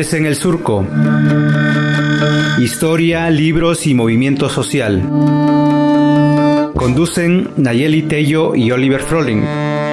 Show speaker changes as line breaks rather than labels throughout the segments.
Pez en el Surco. Historia, libros y movimiento social. Conducen Nayeli Tello y Oliver Froling.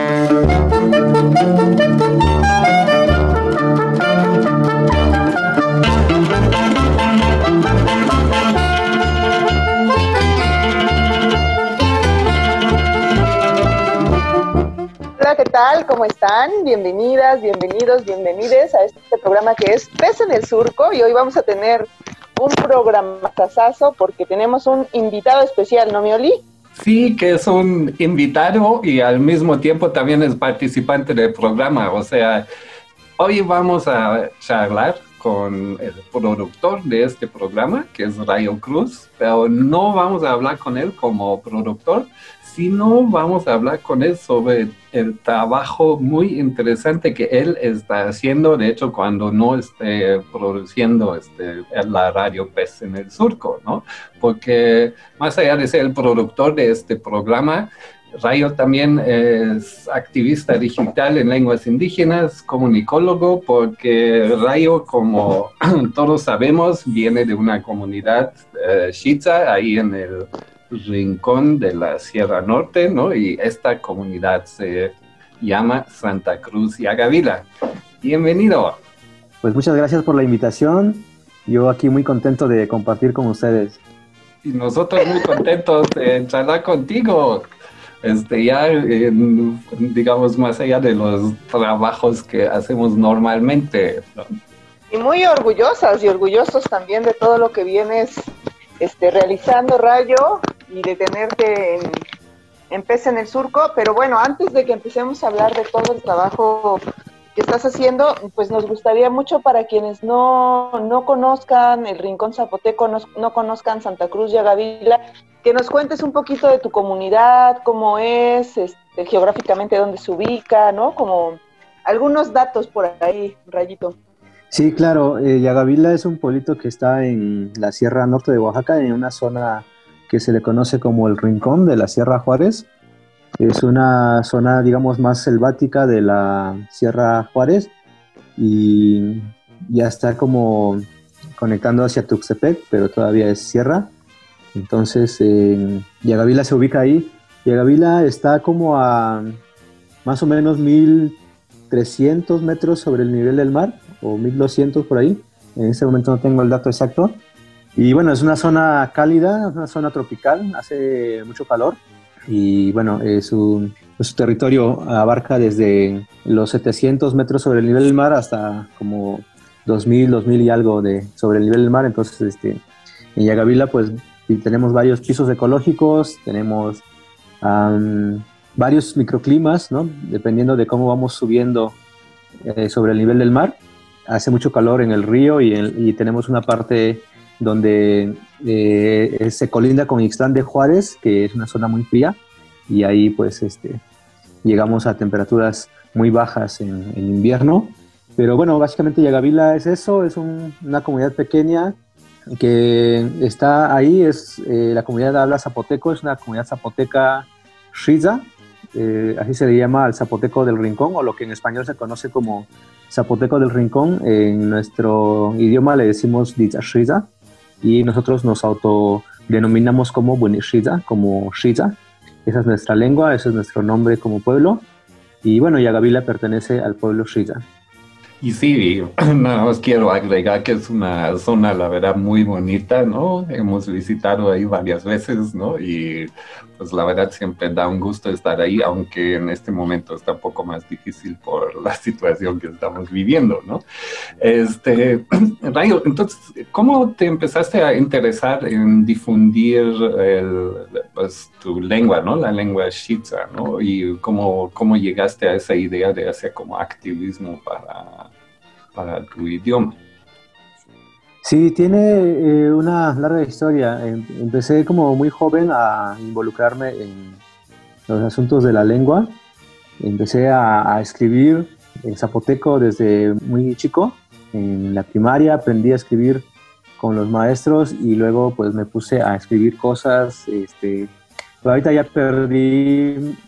Hola, ¿qué tal? ¿Cómo están? Bienvenidas, bienvenidos, bienvenides a este programa que es Pez en el Surco, y hoy vamos a tener un programazazo porque tenemos un invitado especial, ¿no, Mioli?
Sí, que es un invitado y al mismo tiempo también es participante del programa. O sea, hoy vamos a charlar con el productor de este programa, que es Rayo Cruz, pero no vamos a hablar con él como productor, sino vamos a hablar con él sobre el trabajo muy interesante que él está haciendo, de hecho, cuando no esté produciendo la radio Pez en el Surco, ¿no? Porque más allá de ser el productor de este programa, Rayo también es activista digital en lenguas indígenas, comunicólogo, porque Rayo, como todos sabemos, viene de una comunidad Xitsa, ahí en el rincón de la Sierra Norte, ¿no? Y esta comunidad se llama Santa Cruz Yagavila. Bienvenido.
Pues muchas gracias por la invitación. Yo aquí muy contento de compartir con ustedes.
Y nosotros muy contentos de charlar contigo. Digamos, más allá de los trabajos que hacemos normalmente, ¿no?
Y muy orgullosas y orgullosos también de todo lo que vienes realizando, Rayo, y de tenerte en Pez en el Surco. Pero bueno, antes de que empecemos a hablar de todo el trabajo que estás haciendo, pues nos gustaría mucho, para quienes no conozcan el Rincón Zapoteco, no conozcan Santa Cruz Yagavila, que nos cuentes un poquito de tu comunidad, cómo es, geográficamente dónde se ubica, ¿no? Como algunos datos por ahí, Rayito.
Sí, claro, Yagavila es un pueblito que está en la Sierra Norte de Oaxaca, en una zona que se le conoce como el Rincón de la Sierra Juárez. Es una zona, digamos, más selvática de la Sierra Juárez y ya está como conectando hacia Tuxtepec, pero todavía es sierra. Entonces, Yagavila se ubica ahí. Yagavila está como a más o menos 1,300 metros sobre el nivel del mar, o 1,200 por ahí. En este momento no tengo el dato exacto. Y bueno, es una zona cálida, una zona tropical, hace mucho calor. Y bueno, su territorio abarca desde los 700 metros sobre el nivel del mar hasta como 2,000 y algo sobre el nivel del mar. Entonces, en Yagavila pues tenemos varios pisos ecológicos, tenemos varios microclimas, ¿no? Dependiendo de cómo vamos subiendo sobre el nivel del mar. Hace mucho calor en el río y tenemos una parte donde se colinda con Ixtlán de Juárez, que es una zona muy fría, y ahí pues llegamos a temperaturas muy bajas en invierno. Pero bueno, básicamente Yagavila es eso, es una comunidad pequeña que está ahí, la comunidad habla zapoteco, es una comunidad zapoteca Xitsa, así se le llama al zapoteco del Rincón, o lo que en español se conoce como zapoteco del Rincón. En nuestro idioma le decimos Xitsa, y nosotros nos autodenominamos como Xitsa, como Xitsa. Esa es nuestra lengua, ese es nuestro nombre como pueblo. Y bueno, Yagavila pertenece al pueblo Xitsa.
Y sí, nada más quiero agregar que es una zona, la verdad, muy bonita, ¿no? Hemos visitado ahí varias veces, ¿no? Y pues la verdad siempre da un gusto estar ahí, aunque en este momento está un poco más difícil por la situación que estamos viviendo, ¿no? Rayo, entonces, ¿cómo te empezaste a interesar en difundir pues, tu lengua, ¿no? La lengua Xitsa, ¿no? Y cómo llegaste a esa idea de hacer como activismo para tu idioma?
Sí, tiene una larga historia. Empecé como muy joven a involucrarme en los asuntos de la lengua. Empecé a escribir en zapoteco desde muy chico. En la primaria aprendí a escribir con los maestros y luego pues me puse a escribir cosas. Pero ahorita ya perdí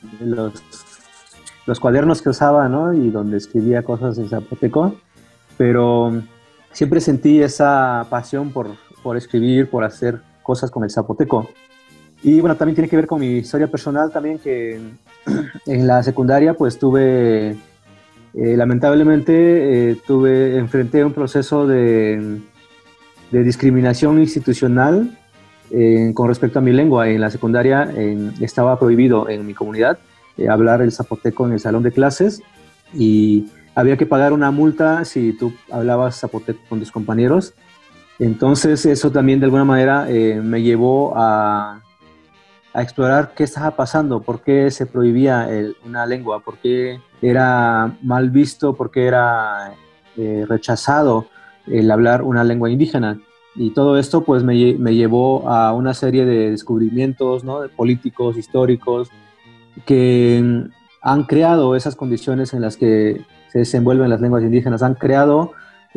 los cuadernos que usaba, ¿no? Y donde escribía cosas en zapoteco. Pero siempre sentí esa pasión por escribir, por hacer cosas con el zapoteco. Y bueno, también tiene que ver con mi historia personal también, que en la secundaria pues lamentablemente enfrenté un proceso de discriminación institucional con respecto a mi lengua. En la secundaria estaba prohibido en mi comunidad hablar el zapoteco en el salón de clases y había que pagar una multa si tú hablabas zapoteco con tus compañeros. Entonces eso también de alguna manera me llevó a explorar qué estaba pasando, por qué se prohibía una lengua, por qué era mal visto, por qué era rechazado el hablar una lengua indígena. Y todo esto pues me llevó a una serie de descubrimientos, ¿no?, de políticos, históricos, que han creado esas condiciones en las que se desenvuelven las lenguas indígenas, han creado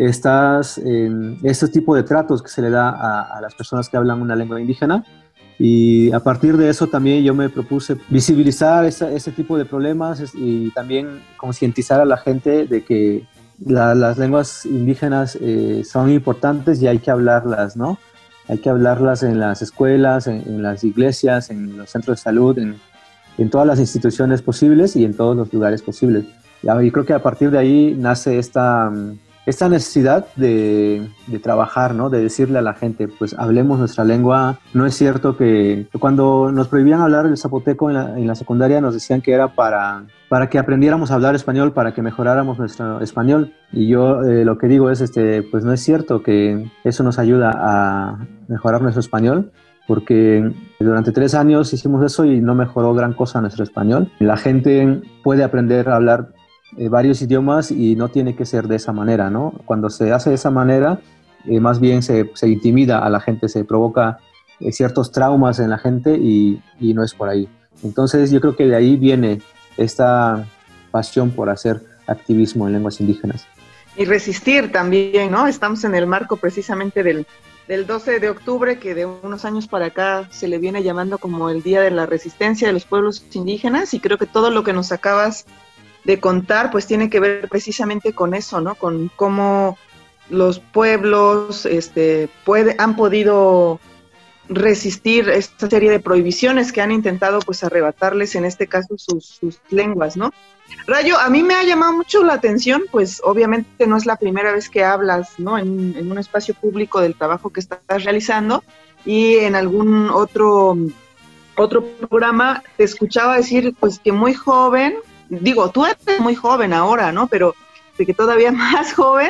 este tipo de tratos que se le da a las personas que hablan una lengua indígena. Y a partir de eso también yo me propuse visibilizar ese tipo de problemas y también concientizar a la gente de que las lenguas indígenas son importantes y hay que hablarlas, ¿no? Hay que hablarlas en las escuelas, en las iglesias, en los centros de salud, en todas las instituciones posibles y en todos los lugares posibles. Y creo que a partir de ahí nace esta necesidad de trabajar, ¿no? De decirle a la gente, pues hablemos nuestra lengua. No es cierto que cuando nos prohibían hablar el zapoteco en la secundaria nos decían que era para que aprendiéramos a hablar español, para que mejoráramos nuestro español. Y yo lo que digo es, pues no es cierto que eso nos ayuda a mejorar nuestro español, porque durante 3 años hicimos eso y no mejoró gran cosa nuestro español. La gente puede aprender a hablar varios idiomas y no tiene que ser de esa manera, ¿no? Cuando se hace de esa manera, más bien se intimida a la gente, se provoca ciertos traumas en la gente y no es por ahí. Entonces yo creo que de ahí viene esta pasión por hacer activismo en lenguas indígenas.
Y resistir también, ¿no? Estamos en el marco precisamente del 12 de octubre, que de unos años para acá se le viene llamando como el Día de la Resistencia de los Pueblos Indígenas, y creo que todo lo que nos acabas de contar pues tiene que ver precisamente con eso, ¿no? Con cómo los pueblos han podido resistir esta serie de prohibiciones que han intentado pues arrebatarles, en este caso, sus lenguas, ¿no? Rayo, a mí me ha llamado mucho la atención, pues obviamente no es la primera vez que hablas, ¿no?, en un espacio público del trabajo que estás realizando, y en algún otro programa te escuchaba decir pues que muy joven, digo, tú eres muy joven ahora, ¿no?, pero de que todavía más joven,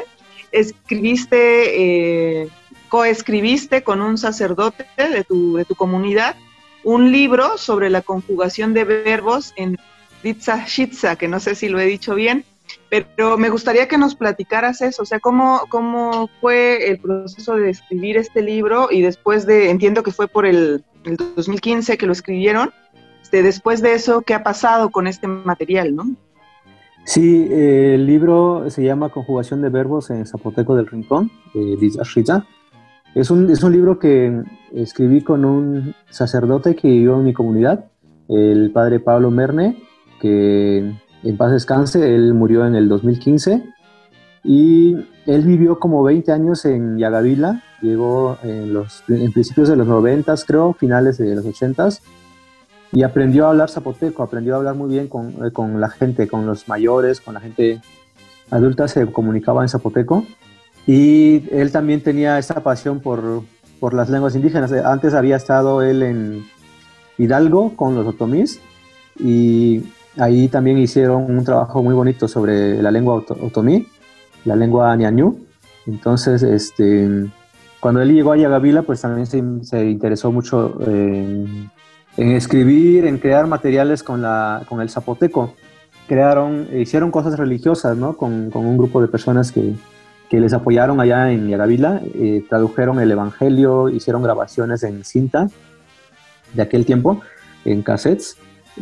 coescribiste con un sacerdote de tu comunidad un libro sobre la conjugación de verbos en Ditzah-Shitza, que no sé si lo he dicho bien, pero me gustaría que nos platicaras eso, o sea, cómo fue el proceso de escribir este libro, y después entiendo que fue por el 2015 que lo escribieron. Después de eso, ¿qué ha pasado con este material, no?
Sí, el libro se llama Conjugación de Verbos en Zapoteco del Rincón, Ditzah-Shitza. Es un libro que escribí con un sacerdote que vivió en mi comunidad, el padre Pablo Merne, que en paz descanse. Él murió en el 2015 y él vivió como 20 años en Yagavila. Llegó en principios de los 90, creo, finales de los 80, y aprendió a hablar zapoteco, aprendió a hablar muy bien con la gente, con los mayores, con la gente adulta, se comunicaba en zapoteco. Y él también tenía esa pasión por las lenguas indígenas. Antes había estado él en Hidalgo con los otomís, y ahí también hicieron un trabajo muy bonito sobre la lengua otomí, la lengua ñañú. Entonces, cuando él llegó a Yagavila, pues también se interesó mucho en escribir, en crear materiales con el zapoteco. Hicieron cosas religiosas, ¿no?, con un grupo de personas que les apoyaron allá en Yagavila, tradujeron el evangelio, hicieron grabaciones en cinta de aquel tiempo, en cassettes,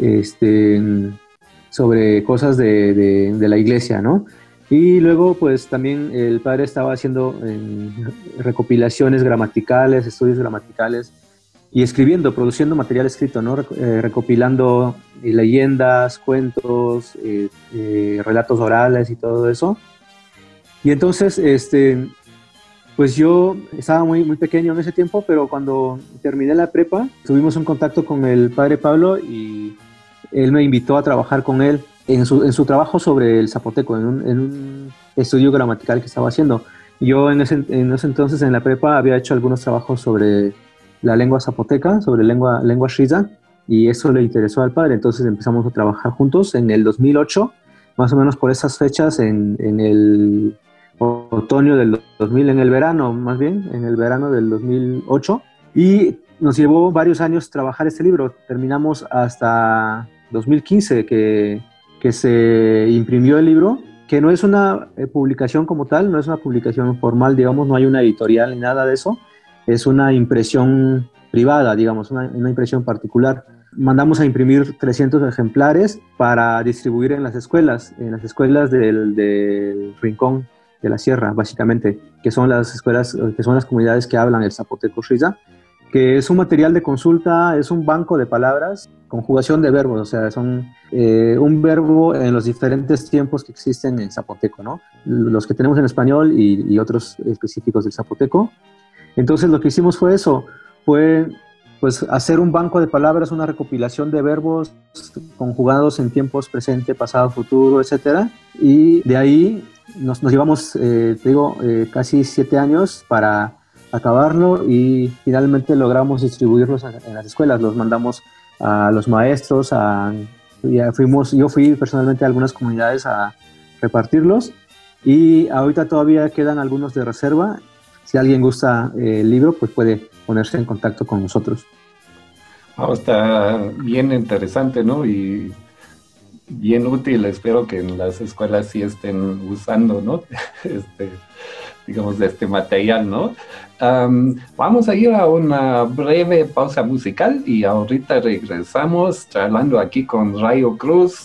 sobre cosas de la iglesia, ¿no? Y luego pues también el padre estaba haciendo recopilaciones gramaticales, estudios gramaticales, y produciendo material escrito, ¿no? Recopilando leyendas, cuentos, relatos orales y todo eso. Y entonces Pues yo estaba muy pequeño en ese tiempo, pero cuando terminé la prepa, tuvimos un contacto con el padre Pablo y él me invitó a trabajar con él en su trabajo sobre el zapoteco, en un estudio gramatical que estaba haciendo. Yo en ese entonces en la prepa había hecho algunos trabajos sobre la lengua zapoteca, sobre lengua shriza, y eso le interesó al padre, entonces empezamos a trabajar juntos en el 2008, más o menos por esas fechas, en el otoño del 2000, en el verano más bien, en el verano del 2008, y nos llevó varios años trabajar este libro. Terminamos hasta 2015 que se imprimió el libro, que no es una publicación como tal, no es una publicación formal, digamos, no hay una editorial ni nada de eso, es una impresión privada, digamos, una impresión particular. Mandamos a imprimir 300 ejemplares para distribuir en las escuelas del Rincón de la Sierra, básicamente, que son las escuelas, que son las comunidades que hablan el zapoteco shriza, que es un material de consulta, es un banco de palabras, conjugación de verbos, o sea, son un verbo en los diferentes tiempos que existen en zapoteco, ¿no? Los que tenemos en español y otros específicos del zapoteco. Entonces lo que hicimos fue eso, pues hacer un banco de palabras, una recopilación de verbos conjugados en tiempos presente, pasado, futuro, etcétera, y de ahí nos llevamos, casi 7 años para acabarlo y finalmente logramos distribuirlos en las escuelas. Los mandamos a los maestros, yo fui personalmente a algunas comunidades a repartirlos y ahorita todavía quedan algunos de reserva. Si alguien gusta el libro, pues puede ponerse en contacto con nosotros.
Está bien interesante, ¿no? Y bien útil. Espero que en las escuelas sí estén usando, ¿no? Digamos, de este material, ¿no? Vamos a ir a una breve pausa musical y ahorita regresamos charlando aquí con Rayo Cruz.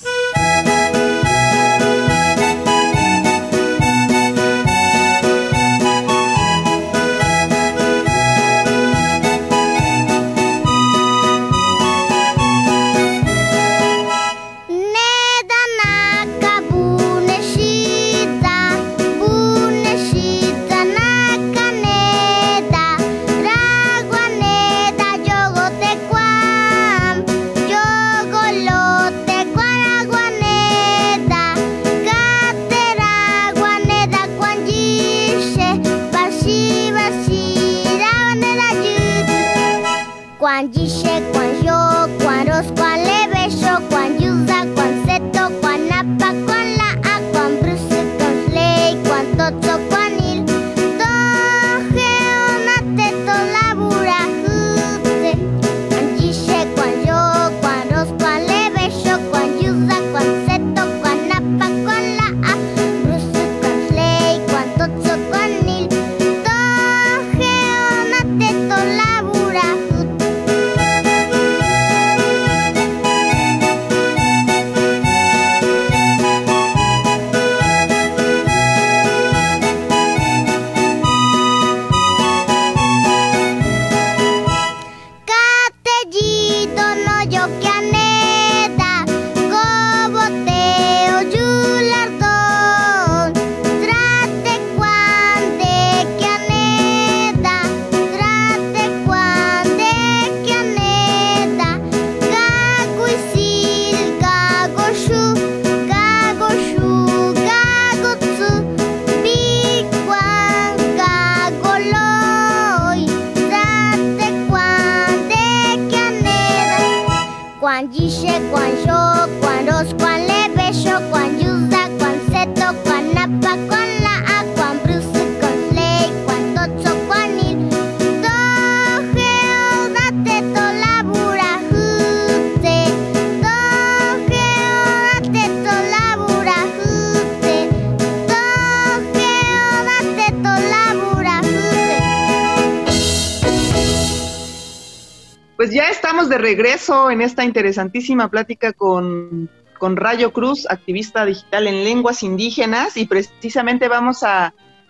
Pues ya estamos de regreso en esta interesantísima plática con Rayo Cruz, activista digital en lenguas indígenas, y precisamente vamos a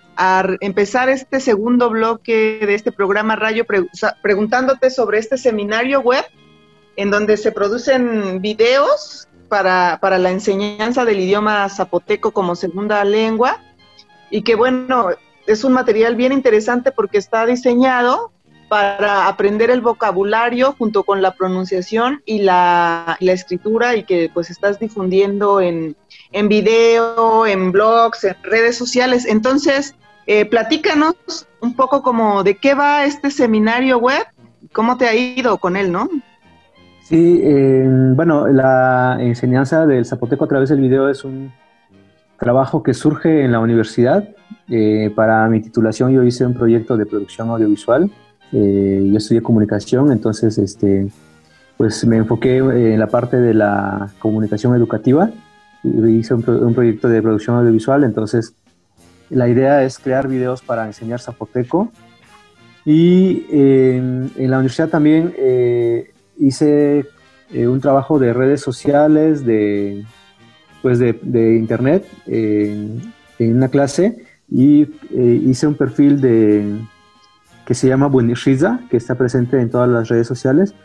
empezar este segundo bloque de este programa, Rayo, preguntándote sobre este seminario web en donde se producen videos para la enseñanza del idioma zapoteco como segunda lengua, y que bueno, es un material bien interesante porque está diseñado para aprender el vocabulario junto con la pronunciación y la escritura, y que pues estás difundiendo en video, en blogs, en redes sociales. Entonces, platícanos un poco como de qué va este seminario web, cómo te ha ido con él, ¿no?
Sí, bueno, la enseñanza del zapoteco a través del video es un trabajo que surge en la universidad. Para mi titulación yo hice un proyecto de producción audiovisual. Yo estudié comunicación, entonces pues me enfoqué en la parte de la comunicación educativa y hice un proyecto de producción audiovisual. Entonces la idea es crear videos para enseñar zapoteco, y en la universidad también hice un trabajo de redes sociales, de internet, en una clase, y hice un perfil que se llama Buenishiza, que está presente en todas las redes sociales.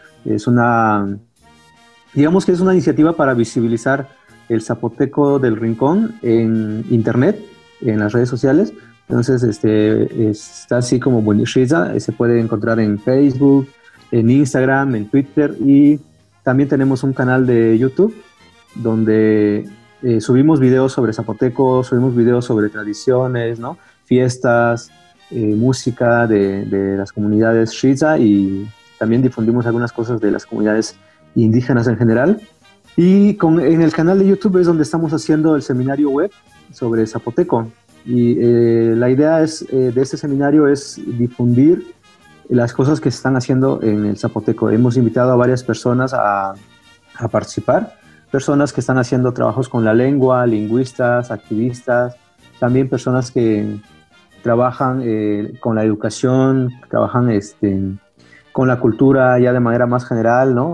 Digamos que es una iniciativa para visibilizar el zapoteco del Rincón en internet, en las redes sociales. Entonces está así como Buenishiza, se puede encontrar en Facebook, en Instagram, en Twitter, y también tenemos un canal de YouTube donde subimos videos sobre zapoteco, subimos videos sobre tradiciones, ¿no? Fiestas, música de las comunidades Shiza, y también difundimos algunas cosas de las comunidades indígenas en general. Y en el canal de YouTube es donde estamos haciendo el seminario web sobre zapoteco. Y la idea de este seminario es difundir las cosas que se están haciendo en el zapoteco. Hemos invitado a varias personas a participar, personas que están haciendo trabajos con la lengua, lingüistas, activistas, también personas que trabajan con la educación, trabajan con la cultura ya de manera más general, ¿no?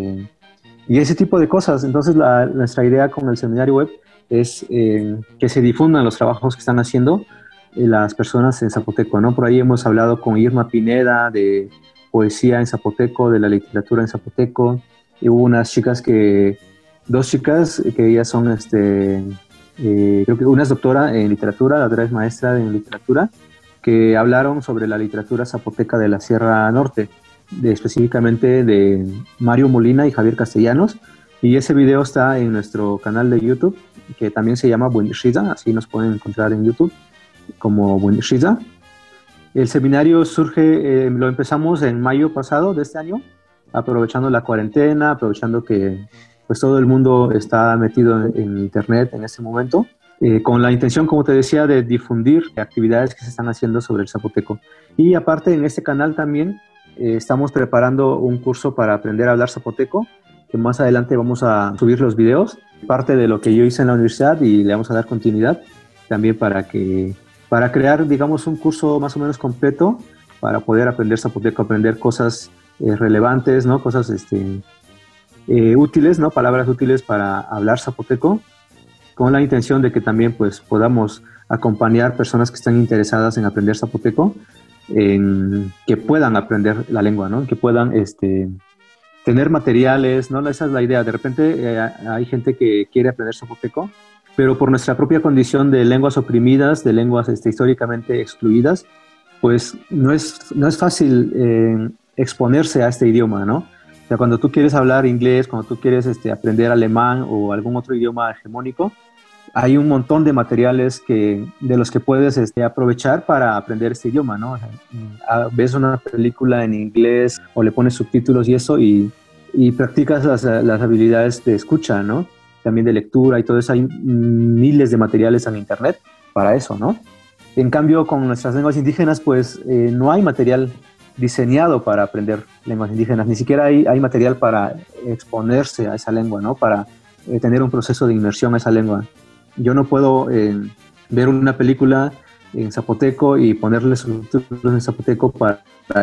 Y ese tipo de cosas. Entonces nuestra idea con el seminario web es que se difundan los trabajos que están haciendo las personas en zapoteco, ¿no? Por ahí hemos hablado con Irma Pineda de poesía en zapoteco, de la literatura en zapoteco, y hubo dos chicas que ellas son, creo que una es doctora en literatura, la otra es maestra en literatura, que hablaron sobre la literatura zapoteca de la Sierra Norte, específicamente de Mario Molina y Javier Castellanos, y ese video está en nuestro canal de YouTube, que también se llama Buenishiza, así nos pueden encontrar en YouTube como Buenishiza. El seminario surge, lo empezamos en mayo pasado de este año, aprovechando la cuarentena, aprovechando que pues todo el mundo está metido en internet en este momento, con la intención, como te decía, de difundir actividades que se están haciendo sobre el zapoteco. Y aparte, en este canal también estamos preparando un curso para aprender a hablar zapoteco, que más adelante vamos a subir los videos, parte de lo que yo hice en la universidad, y le vamos a dar continuidad también para crear, digamos, un curso más o menos completo para poder aprender zapoteco, aprender cosas relevantes, ¿no? Cosas útiles, ¿no? Palabras útiles para hablar zapoteco, con la intención de que también pues podamos acompañar personas que están interesadas en aprender zapoteco, que puedan aprender la lengua, ¿no? Que puedan tener materiales, ¿no? Esa es la idea. De repente hay gente que quiere aprender zapoteco, pero por nuestra propia condición de lenguas oprimidas, de lenguas históricamente excluidas, pues no es fácil exponerse a este idioma, ¿no? O sea, cuando tú quieres hablar inglés, cuando tú quieres aprender alemán o algún otro idioma hegemónico, hay un montón de materiales de los que puedes aprovechar para aprender este idioma, ¿no? O sea, ves una película en inglés o le pones subtítulos y eso, y practicas las habilidades de escucha, ¿no? También de lectura y todo eso. Hay miles de materiales en internet para eso, ¿no? En cambio, con nuestras lenguas indígenas, pues no hay material diseñado para aprender lenguas indígenas, ni siquiera hay material para exponerse a esa lengua, ¿no? Para tener un proceso de inmersión a esa lengua. Yo no puedo ver una película en zapoteco y ponerle subtítulos en zapoteco para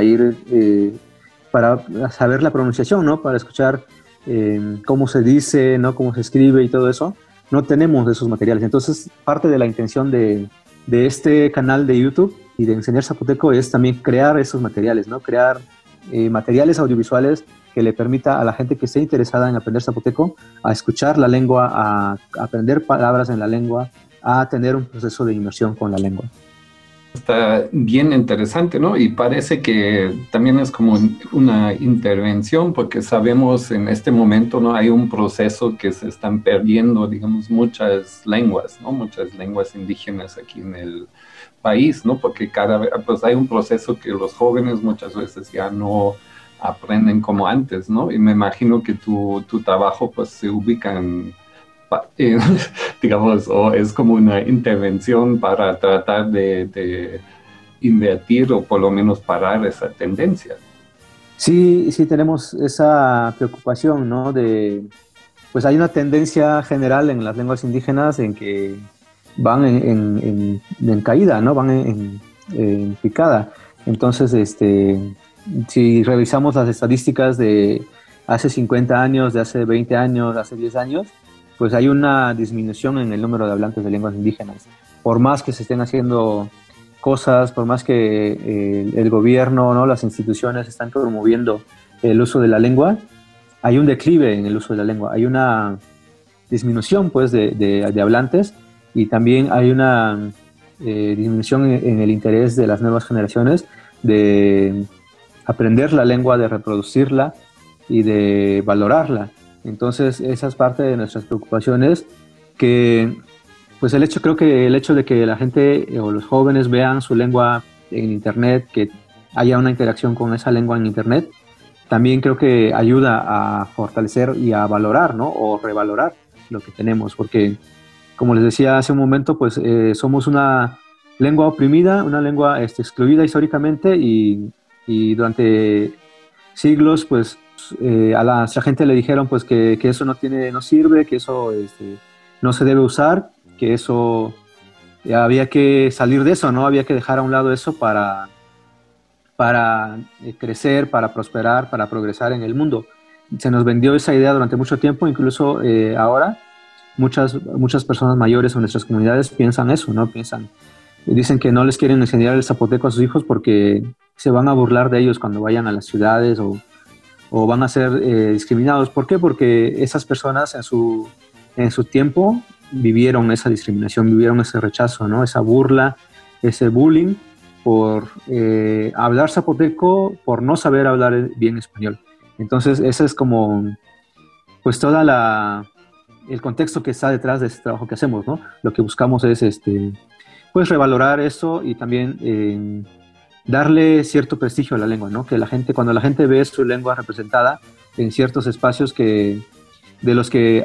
saber la pronunciación, ¿no? Para escuchar cómo se dice, ¿no? Cómo se escribe y todo eso. No tenemos esos materiales. Entonces, parte de la intención de este canal de YouTube y de enseñar zapoteco es también crear esos materiales, ¿no? Crear materiales audiovisuales que le permita a la gente que esté interesada en aprender zapoteco a escuchar la lengua, a aprender palabras en la lengua, a tener un proceso de inmersión con la lengua.
Está bien interesante, ¿no? Y parece que también es como una intervención, porque sabemos en este momento, ¿no? Hay un proceso que se están perdiendo, digamos, muchas lenguas, ¿no? Muchas lenguas indígenas aquí en el país, ¿no? Porque cada vez, pues hay un proceso que los jóvenes muchas veces ya no aprenden como antes, ¿no? Y me imagino que tu trabajo, pues, se ubica digamos, o es como una intervención para tratar de invertir o por lo menos parar esa tendencia.
Sí, sí tenemos esa preocupación, ¿no? Pues hay una tendencia general en las lenguas indígenas en que van en caída, ¿no? Van en picada. Entonces, si revisamos las estadísticas de hace 50 años, de hace 20 años, de hace 10 años, pues hay una disminución en el número de hablantes de lenguas indígenas. Por más que se estén haciendo cosas, por más que el gobierno, ¿no? Las instituciones están promoviendo el uso de la lengua, hay un declive en el uso de la lengua, hay una disminución pues de hablantes, y también hay una disminución en el interés de las nuevas generaciones de aprender la lengua, de reproducirla y de valorarla. Entonces esa es parte de nuestras preocupaciones, que pues creo que el hecho de que la gente o los jóvenes vean su lengua en internet, que haya una interacción con esa lengua en internet, también creo que ayuda a fortalecer y a valorar, ¿no? O revalorar lo que tenemos, porque como les decía hace un momento, pues somos una lengua oprimida, una lengua excluida históricamente, y durante siglos pues a la gente le dijeron pues que eso no sirve, que eso no se debe usar, que eso había que salir de eso, ¿no? Había que dejar a un lado eso para crecer, para prosperar, para progresar en el mundo. Se nos vendió esa idea durante mucho tiempo, incluso ahora muchas personas mayores en nuestras comunidades piensan eso, ¿no? Dicen que no les quieren enseñar el zapoteco a sus hijos porque se van a burlar de ellos cuando vayan a las ciudades, o van a ser discriminados. ¿Por qué? Porque esas personas en su tiempo vivieron esa discriminación, vivieron ese rechazo, ¿no? Esa burla, ese bullying por hablar zapoteco, por no saber hablar bien español. Entonces ese es como pues el contexto que está detrás de este trabajo que hacemos, ¿no? Lo que buscamos es pues revalorar eso, y también darle cierto prestigio a la lengua, ¿no? Que cuando la gente ve su lengua representada en ciertos espacios desde los que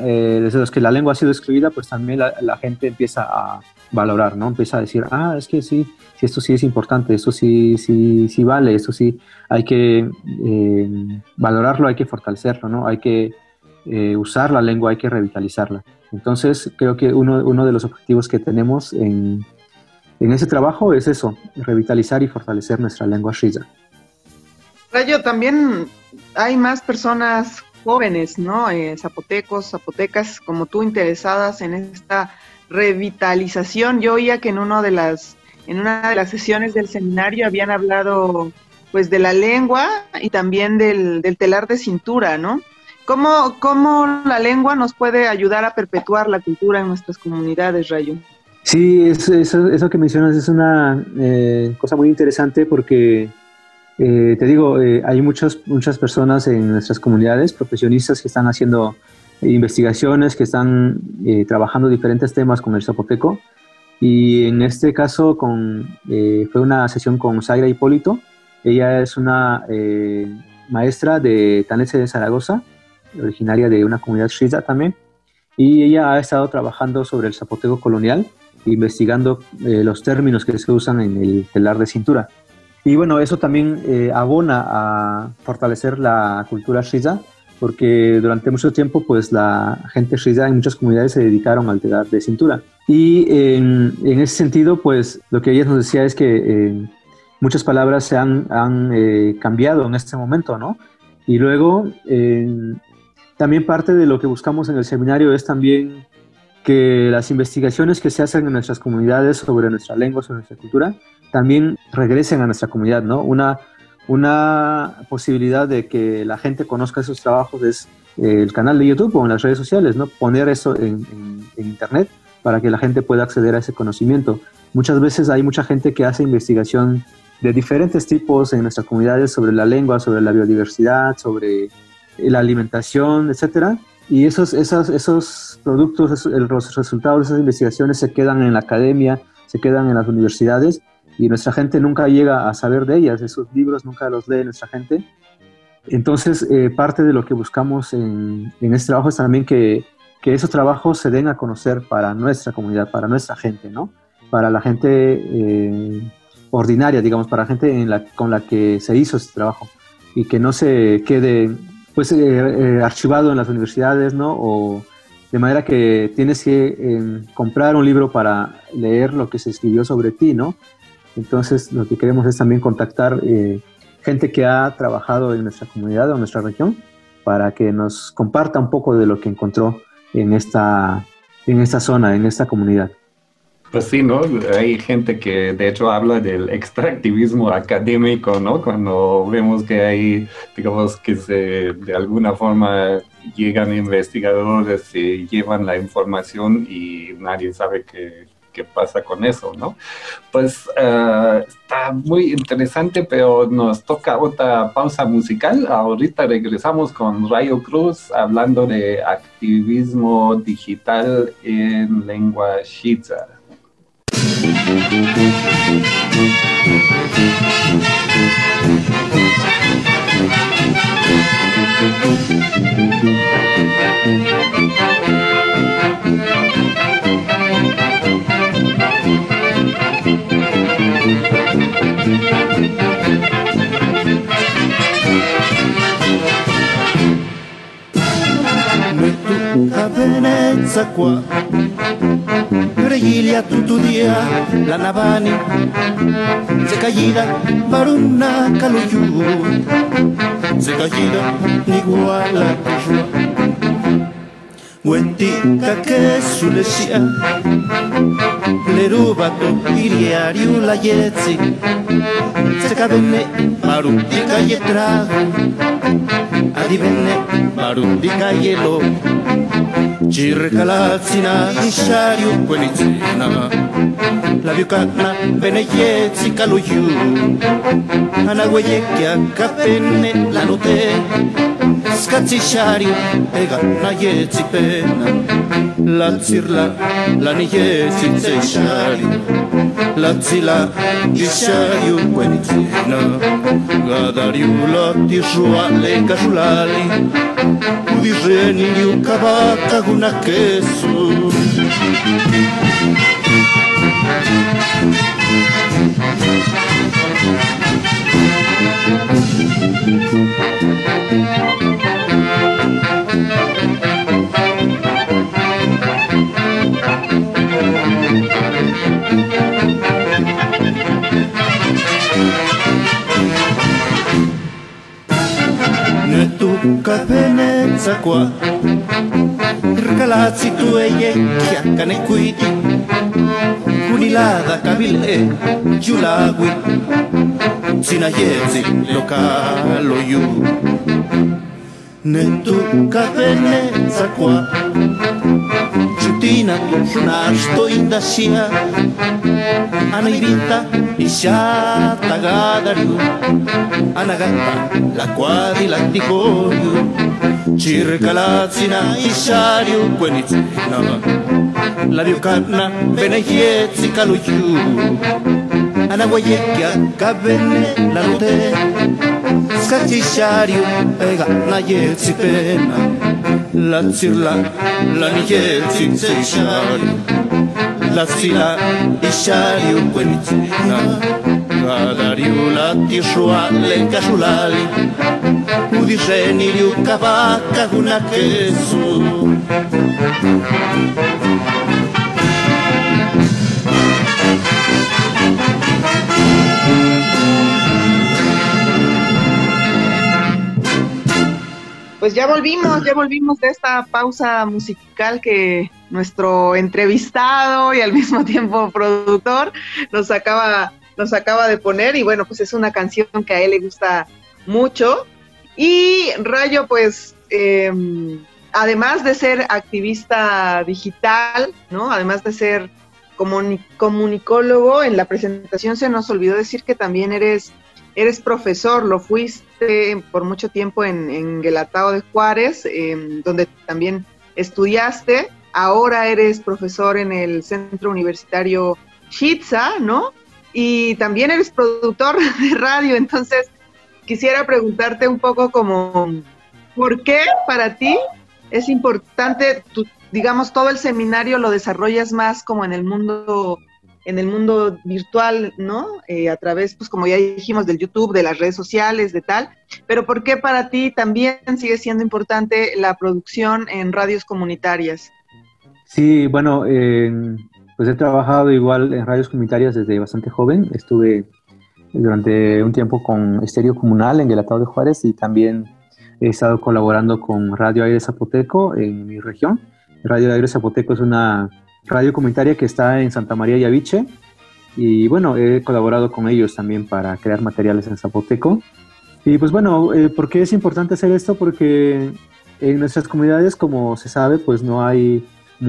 la lengua ha sido excluida, pues también la gente empieza a valorar, ¿no? Empieza a decir, es que sí, esto sí es importante, esto sí vale, esto sí hay que valorarlo, hay que fortalecerlo, ¿no? Hay que usar la lengua, hay que revitalizarla. Entonces creo que uno de los objetivos que tenemos en ese trabajo es eso, revitalizar y fortalecer nuestra lengua Xilla.
Rayo, también hay más personas jóvenes, ¿no? Zapotecos, zapotecas, como tú, interesadas en esta revitalización. Yo oía que en una de las sesiones del seminario habían hablado pues de la lengua y también del telar de cintura, ¿no? ¿Cómo la lengua nos puede ayudar a perpetuar la cultura en nuestras comunidades, Rayo?
Sí, eso que mencionas es una cosa muy interesante, porque te digo, hay muchas personas en nuestras comunidades, profesionistas que están haciendo investigaciones, que están trabajando diferentes temas con el zapoteco, y en este caso fue una sesión con Zaira Hipólito. Ella es una maestra de Tanetse de Zaragoza, originaria de una comunidad Xilla también, y ella ha estado trabajando sobre el zapoteco colonial, investigando los términos que se usan en el telar de cintura. Y bueno, eso también abona a fortalecer la cultura Xilla, porque durante mucho tiempo pues la gente Xilla en muchas comunidades se dedicaron al telar de cintura. Y en ese sentido, pues lo que ella nos decía es que muchas palabras se han cambiado en este momento, ¿no? Y luego también parte de lo que buscamos en el seminario es también que las investigaciones que se hacen en nuestras comunidades sobre nuestra lengua, sobre nuestra cultura, también regresen a nuestra comunidad, ¿no? Una posibilidad de que la gente conozca esos trabajos es el canal de YouTube o en las redes sociales, ¿no? Poner eso en internet para que la gente pueda acceder a ese conocimiento. Muchas veces hay mucha gente que hace investigación de diferentes tipos en nuestras comunidades sobre la lengua, sobre la biodiversidad, sobre la alimentación, etcétera. Y esos productos, los resultados de esas investigaciones se quedan en la academia, se quedan en las universidades y nuestra gente nunca llega a saber de ellas. Esos libros nunca los lee nuestra gente. Entonces, parte de lo que buscamos en este trabajo es también que esos trabajos se den a conocer para nuestra comunidad, para nuestra gente, ¿no? Para la gente ordinaria, digamos, para la gente con la que se hizo este trabajo y que no se quede pues archivado en las universidades, ¿no? O de manera que tienes que comprar un libro para leer lo que se escribió sobre ti, ¿no? Entonces, lo que queremos es también contactar gente que ha trabajado en nuestra comunidad o en nuestra región para que nos comparta un poco de lo que encontró en esta zona, en esta comunidad.
Pues sí, ¿no? Hay gente que de hecho habla del extractivismo académico, ¿no? Cuando vemos que hay, digamos, que de alguna forma llegan investigadores y llevan la información y nadie sabe qué pasa con eso, ¿no? Pues está muy interesante, pero nos toca otra pausa musical. Ahorita regresamos con Rayo Cruz hablando de activismo digital en lengua Shiza.
Venezia qua, regiglia tutto dia la navani, se caída baruna caluyu, se caída iguala kishwa, wentika che sulle sia, le rubato il diario la yezzi, se cavenne barutika yetrago, adivenne barutika yelo. Circa l'alzina in sciario quell'izina la viucana veneiezzi caluiu ana guaiecchia capenne la notte scazzi sciario e ganna iezzi penna la zirla la niezzi sei sciario la zila il sciario quell'izina gadariula ti sciuale casulali Udizeni di un cavacca con una queso Venezia qua, ricalazzi tu e chiaccane quiti, unilada cabile, giulagui, sinaiezzi, localo iu. Ne tu Venezia qua, ciutina sunasto in dascia, anaivita, isciata gadariu, anagata, la quadri l'anticorio, circa la zina isciario, quenizina, la viucana, veneiezzi caluiu, anaguaiecchia, cavenne, la notte, scazzi isciario, ega, la iezzi pena, la zirla, la niezzi, sei isciario, la zila, isciario, quenizina, Gadariula tishuale casulali Udiseni liukavaka una queso
Pues ya volvimos de esta pausa musical que nuestro entrevistado y al mismo tiempo productor nos acaba de poner, y bueno, pues es una canción que a él le gusta mucho. Y Rayo, pues, además de ser activista digital, ¿no? Además de ser comunicólogo. En la presentación se nos olvidó decir que también eres profesor, lo fuiste por mucho tiempo en Guelatao de Juárez, donde también estudiaste. Ahora eres profesor en el Centro Universitario Shitza, ¿no? Y también eres productor de radio. Entonces, quisiera preguntarte un poco como, ¿por qué para ti es importante, digamos, todo el seminario lo desarrollas más como en el mundo virtual, ¿no? A través, pues como ya dijimos, del YouTube, de las redes sociales, de tal, pero ¿por qué para ti también sigue siendo importante la producción en radios comunitarias?
Sí, bueno, pues he trabajado igual en radios comunitarias desde bastante joven. Estuve durante un tiempo con Estéreo Comunal en Guelatao de Juárez y también he estado colaborando con Radio Aire Zapoteco en mi región. Radio Aire Zapoteco es una radio comunitaria que está en Santa María Yaviche y bueno, he colaborado con ellos también para crear materiales en zapoteco. Y pues bueno, ¿por qué es importante hacer esto? Porque en nuestras comunidades, como se sabe, pues no hay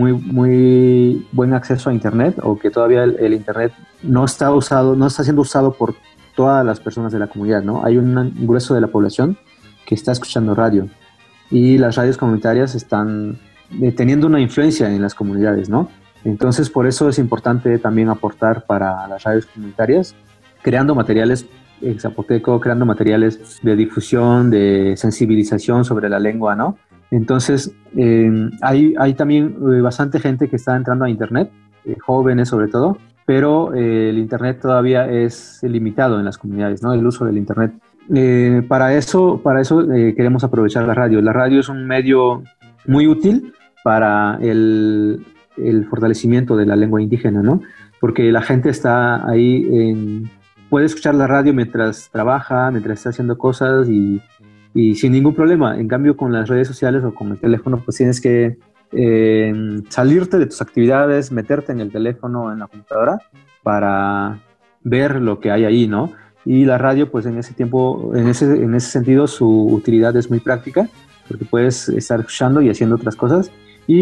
muy buen acceso a internet, o que todavía el internet no está siendo usado por todas las personas de la comunidad, ¿no? Hay un grueso de la población que está escuchando radio y las radios comunitarias están teniendo una influencia en las comunidades, ¿no? Entonces, por eso es importante también aportar para las radios comunitarias, creando materiales en zapoteco, creando materiales de difusión, de sensibilización sobre la lengua, ¿no? Entonces, hay también bastante gente que está entrando a internet, jóvenes sobre todo, pero el internet todavía es limitado en las comunidades, ¿no? El uso del internet. Para eso queremos aprovechar la radio. La radio es un medio muy útil para el fortalecimiento de la lengua indígena, ¿no? Porque la gente está ahí, puede escuchar la radio mientras trabaja, mientras está haciendo cosas y sin ningún problema. En cambio, con las redes sociales o con el teléfono, pues tienes que salirte de tus actividades, meterte en el teléfono, en la computadora, para ver lo que hay ahí, ¿no? Y la radio, pues en ese sentido, su utilidad es muy práctica, porque puedes estar escuchando y haciendo otras cosas,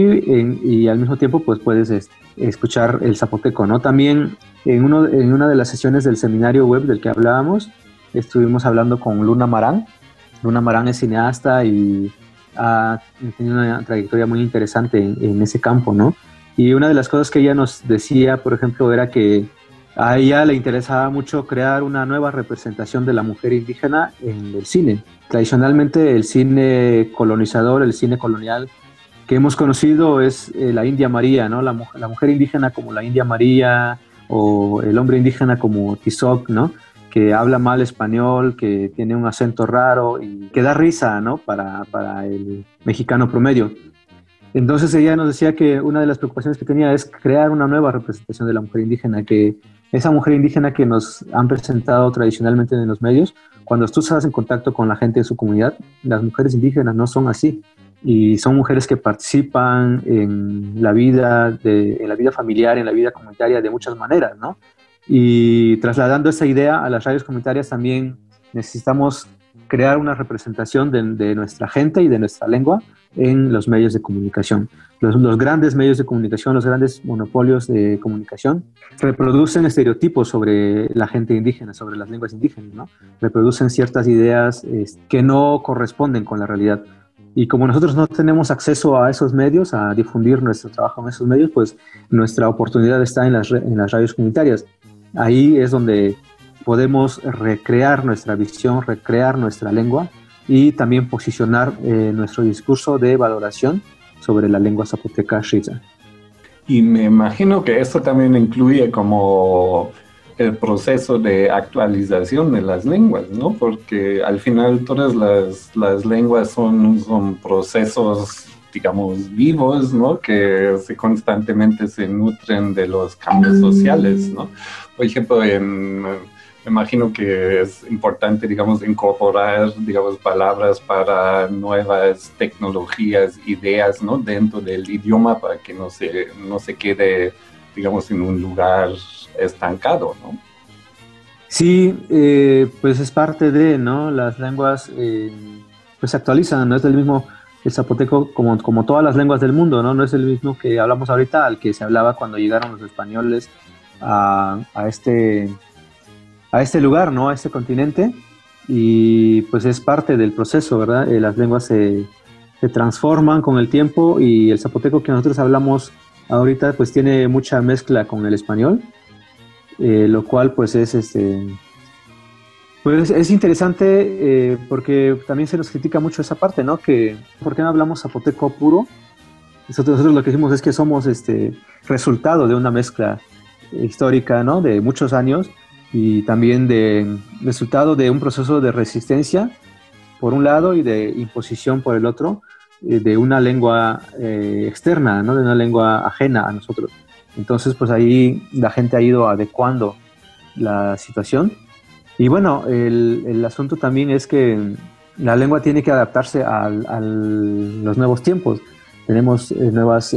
y al mismo tiempo, pues puedes escuchar el zapoteco, ¿no? También en una de las sesiones del seminario web del que hablábamos, estuvimos hablando con Luna Marán. Luna Marán es cineasta y ha tenido una trayectoria muy interesante en ese campo, ¿no? Y una de las cosas que ella nos decía, por ejemplo, era que a ella le interesaba mucho crear una nueva representación de la mujer indígena en el cine. Tradicionalmente, el cine colonizador, el cine colonial que hemos conocido es la India María, ¿no? La mujer indígena como la India María, o el hombre indígena como Tizoc, ¿no? Que habla mal español, que tiene un acento raro y que da risa, ¿no? Para el mexicano promedio. Entonces ella nos decía que una de las preocupaciones que tenía es crear una nueva representación de la mujer indígena, que esa mujer indígena que nos han presentado tradicionalmente en los medios, cuando tú estás en contacto con la gente de su comunidad, las mujeres indígenas no son así, y son mujeres que participan en la vida familiar, en la vida comunitaria de muchas maneras, ¿no? Y trasladando esa idea a las radios comunitarias, también necesitamos crear una representación de nuestra gente y de nuestra lengua en los medios de comunicación. Los grandes medios de comunicación, los grandes monopolios de comunicación reproducen estereotipos sobre la gente indígena, sobre las lenguas indígenas, ¿no? Reproducen ciertas ideas que no corresponden con la realidad. Y como nosotros no tenemos acceso a esos medios, a difundir nuestro trabajo en esos medios, pues nuestra oportunidad está en las radios comunitarias. Ahí es donde podemos recrear nuestra visión, recrear nuestra lengua y también posicionar nuestro discurso de valoración sobre la lengua zapoteca Shitza.
Y me imagino que esto también incluye como el proceso de actualización de las lenguas, ¿no? Porque al final todas las lenguas son procesos, digamos, vivos, ¿no? Que constantemente se nutren de los cambios sociales, ¿no? Por ejemplo, me imagino que es importante, digamos, incorporar, digamos, palabras para nuevas tecnologías, ideas, ¿no? Dentro del idioma para que no se quede, digamos, en un lugar estancado, ¿no?
Sí, pues es parte de, ¿no? Las lenguas pues se actualizan, ¿no? Es del mismo el zapoteco, como todas las lenguas del mundo, ¿no? No es el mismo que hablamos ahorita al que se hablaba cuando llegaron los españoles a este lugar, ¿no? A este continente, y pues es parte del proceso, ¿verdad? Las lenguas se transforman con el tiempo, y el zapoteco que nosotros hablamos ahorita pues tiene mucha mezcla con el español, lo cual pues pues es interesante, porque también se nos critica mucho esa parte, ¿no? Que ¿por qué no hablamos zapoteco puro? Nosotros lo que decimos es que somos resultado de una mezcla histórica, ¿no? De muchos años, y también de resultado de un proceso de resistencia por un lado y de imposición por el otro, de una lengua externa, ¿no? De una lengua ajena a nosotros. Entonces pues ahí la gente ha ido adecuando la situación. Y bueno, el asunto también es que la lengua tiene que adaptarse a los nuevos tiempos. Tenemos nuevas...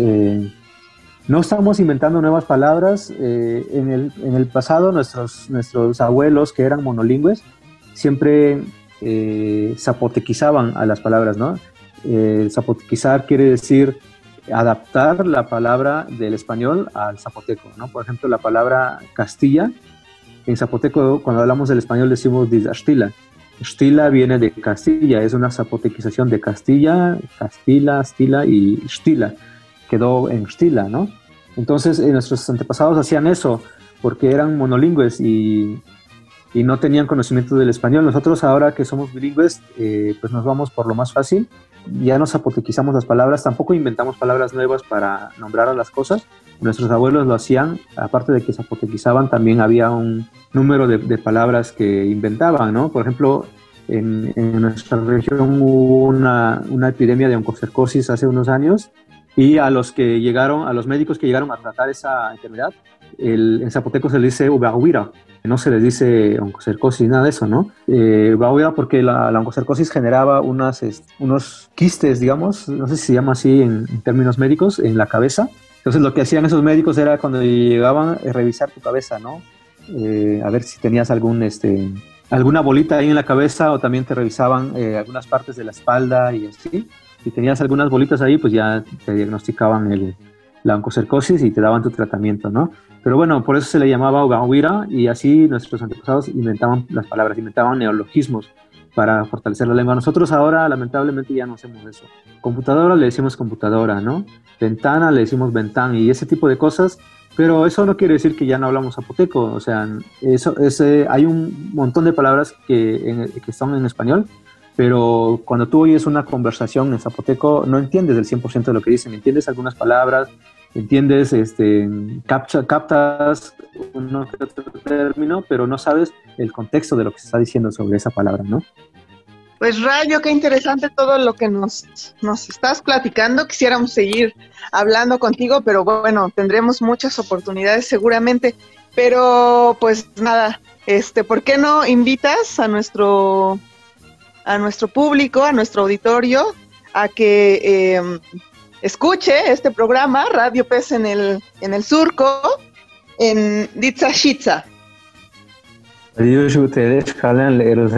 no estamos inventando nuevas palabras. En el pasado, nuestros abuelos, que eran monolingües, siempre zapotequizaban a las palabras, ¿no? Zapotequizar quiere decir adaptar la palabra del español al zapoteco, ¿no? Por ejemplo, la palabra Castilla, en zapoteco, cuando hablamos del español, decimos Xtila. Xtila viene de Castilla, es una zapotequización de Castilla, Castilla, Stila y Xtila. Quedó en Xtila, ¿no? Entonces, nuestros antepasados hacían eso porque eran monolingües y no tenían conocimiento del español. Nosotros ahora que somos bilingües, pues nos vamos por lo más fácil. Ya no zapotequizamos las palabras, tampoco inventamos palabras nuevas para nombrar a las cosas. Nuestros abuelos lo hacían, aparte de que zapotequizaban, también había un número de palabras que inventaban, ¿no? Por ejemplo, en nuestra región hubo una epidemia de oncocercosis hace unos años, y a los médicos que llegaron a tratar esa enfermedad, en zapoteco se le dice ubahuira, no se les dice oncocercosis, nada de eso, ¿no? Ubahuira porque la oncocercosis generaba unos quistes, digamos, no sé si se llama así en términos médicos, en la cabeza. Entonces lo que hacían esos médicos era cuando llegaban revisar tu cabeza, ¿no? A ver si tenías alguna bolita ahí en la cabeza, o también te revisaban algunas partes de la espalda y así. Si tenías algunas bolitas ahí, pues ya te diagnosticaban la oncocercosis y te daban tu tratamiento, ¿no? Pero bueno, por eso se le llamaba ubahuira, y así nuestros antepasados inventaban las palabras, inventaban neologismos para fortalecer la lengua. Nosotros ahora, lamentablemente, ya no hacemos eso. Computadora le decimos computadora, ¿no? Ventana le decimos ventán, y ese tipo de cosas, pero eso no quiere decir que ya no hablamos zapoteco. O sea, hay un montón de palabras que están en español, pero cuando tú oyes una conversación en zapoteco, no entiendes el 100% de lo que dicen. Entiendes algunas palabras, entiendes, captas uno que otro término, pero no sabes el contexto de lo que se está diciendo sobre esa palabra, ¿no?
Pues Rayo, qué interesante todo lo que nos estás platicando. Quisiéramos seguir hablando contigo, pero bueno, tendremos muchas oportunidades seguramente. Pero pues nada, ¿por qué no invitas a nuestro público, a nuestro auditorio, a que escuche este programa, Radio Pez en el Surco, en Ditzashitza?
Ustedes jalan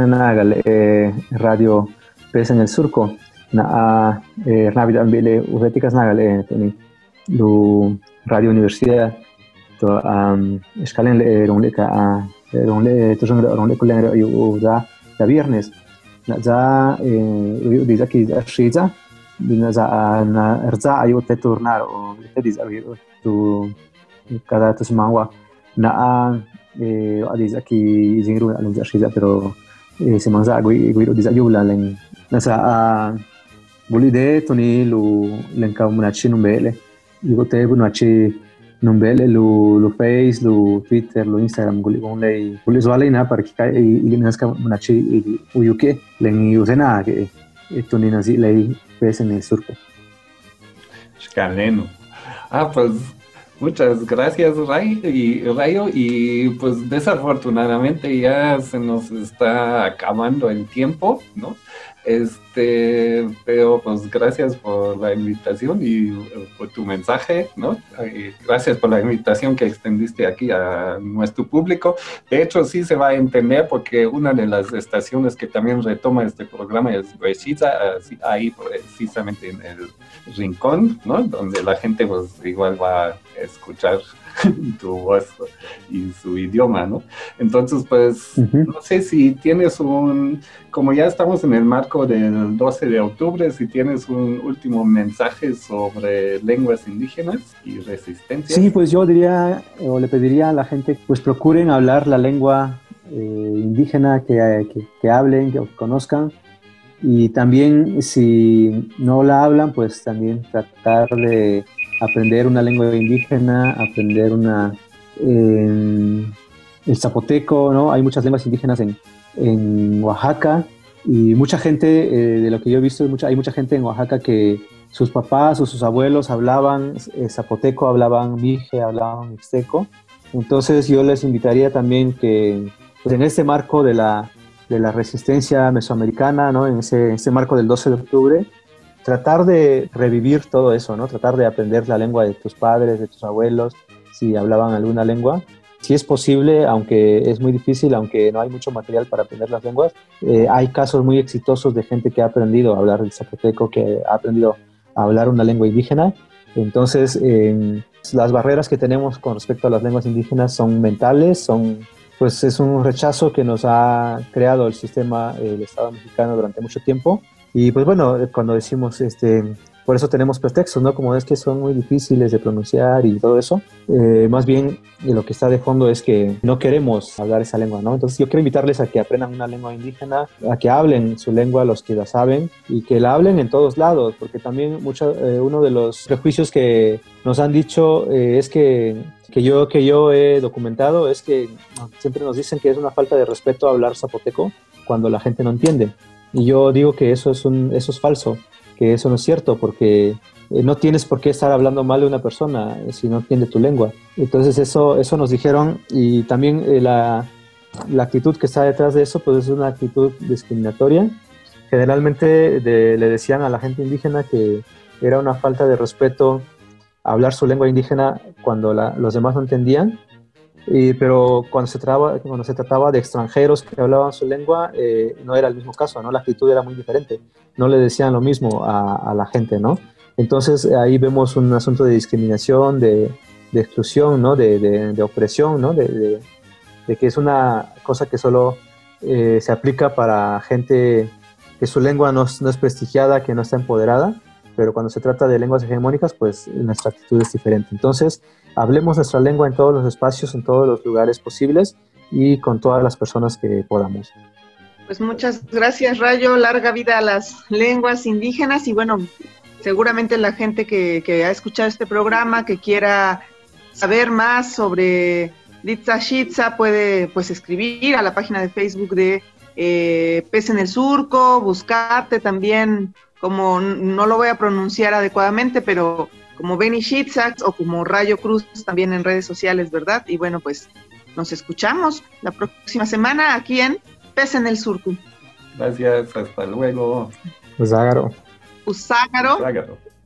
Radio Pez en el Surco. Navidad Bile Uzeticas Nagal Lu Radio Universidad. To escalen ronleca ronle kulen yu da viernes. za diz aquí Shiza za na rza ayu te turnar o te diz tu cada tu semana na diz aquí zingru al Shiza pero se manza guiro diz ayu la len nasa bulide tuni lu len ka munachi numbele digo te bunachi numbele lu Face lu Twitter lu Instagram guli onlay guli zwalay na para que y naska munachi uyuke len usena que tuni nazi lay Pez en el Surco.
Escaleno. Pues muchas gracias, Rayo, y pues desafortunadamente ya se nos está acabando el tiempo, ¿no? Pero pues gracias por la invitación y por tu mensaje, ¿no? Gracias por la invitación que extendiste aquí a nuestro público. De hecho, sí se va a entender porque una de las estaciones que también retoma este programa es Rechiza, ahí precisamente en el rincón, ¿no? Donde la gente pues igual va a escuchar tu voz y su idioma, ¿no? Entonces, pues, no sé si tienes como ya estamos en el marco del 12 de octubre, si tienes un último mensaje sobre lenguas indígenas y resistencia.
Sí, pues yo diría, o le pediría a la gente, pues procuren hablar la lengua indígena que hablen, que conozcan, y también si no la hablan, pues también tratar de aprender una lengua indígena, aprender el zapoteco, ¿no? Hay muchas lenguas indígenas en Oaxaca y mucha gente, de lo que yo he visto, hay mucha gente en Oaxaca que sus papás o sus abuelos hablaban zapoteco, hablaban mije, hablaban mixteco. Entonces yo les invitaría también que pues en este marco de la resistencia mesoamericana, ¿no? En ese marco del 12 de octubre, tratar de revivir todo eso, ¿no? Tratar de aprender la lengua de tus padres, de tus abuelos, si hablaban alguna lengua. Si es posible, aunque es muy difícil, aunque no hay mucho material para aprender las lenguas, hay casos muy exitosos de gente que ha aprendido a hablar el zapoteco, que ha aprendido a hablar una lengua indígena. Entonces, las barreras que tenemos con respecto a las lenguas indígenas son mentales, pues es un rechazo que nos ha creado el sistema, el Estado mexicano durante mucho tiempo. Y pues bueno, cuando decimos, por eso tenemos pretextos, ¿no? Como es que son muy difíciles de pronunciar y todo eso, más bien lo que está de fondo es que no queremos hablar esa lengua, ¿no? Entonces yo quiero invitarles a que aprendan una lengua indígena, a que hablen su lengua los que la saben y que la hablen en todos lados, porque también uno de los prejuicios que nos han dicho es que yo he documentado es que siempre nos dicen que es una falta de respeto hablar zapoteco cuando la gente no entiende. Y yo digo que eso es falso, que eso no es cierto, porque no tienes por qué estar hablando mal de una persona si no entiende tu lengua. Entonces eso nos dijeron, y también la actitud que está detrás de eso pues es una actitud discriminatoria. Generalmente le decían a la gente indígena que era una falta de respeto hablar su lengua indígena cuando los demás no entendían. Pero cuando se trataba de extranjeros que hablaban su lengua, no era el mismo caso, ¿no? La actitud era muy diferente. No le decían lo mismo a la gente, ¿no? Entonces ahí vemos un asunto de discriminación, de exclusión, ¿no? De opresión, ¿no? De que es una cosa que solo se aplica para gente que su lengua no es prestigiada, que no está empoderada, pero cuando se trata de lenguas hegemónicas, pues nuestra actitud es diferente. Entonces, hablemos nuestra lengua en todos los espacios, en todos los lugares posibles y con todas las personas que podamos.
Pues muchas gracias, Rayo. Larga vida a las lenguas indígenas y bueno, seguramente la gente que ha escuchado este programa, que quiera saber más sobre Litza Shitza, puede pues escribir a la página de Facebook de Pez en el Surco, buscarte también, como no lo voy a pronunciar adecuadamente, pero como Benny Shitzax o como Rayo Cruz también en redes sociales, ¿verdad? Y bueno, pues nos escuchamos la próxima semana aquí en Pez en el Surco.
Gracias, hasta luego.
Uságaro.
Uságaro.